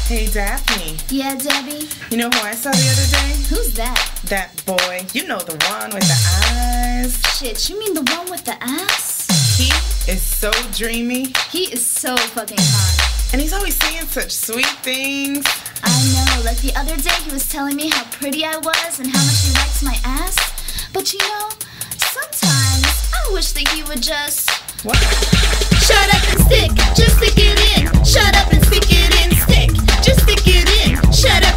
Hey, Daphne. Yeah, Debbie? You know who I saw the other day? Who's that? That boy. You know, the one with the eyes. Shit, you mean the one with the ass? He is so dreamy. He is so fucking hot. And he's always saying such sweet things. I know, like the other day he was telling me how pretty I was and how much he likes my ass. But you know, sometimes I wish that he would just... What? Shut up and stick, just stick it in. Shut up and stick it in, stick, just stick it in. Shut up.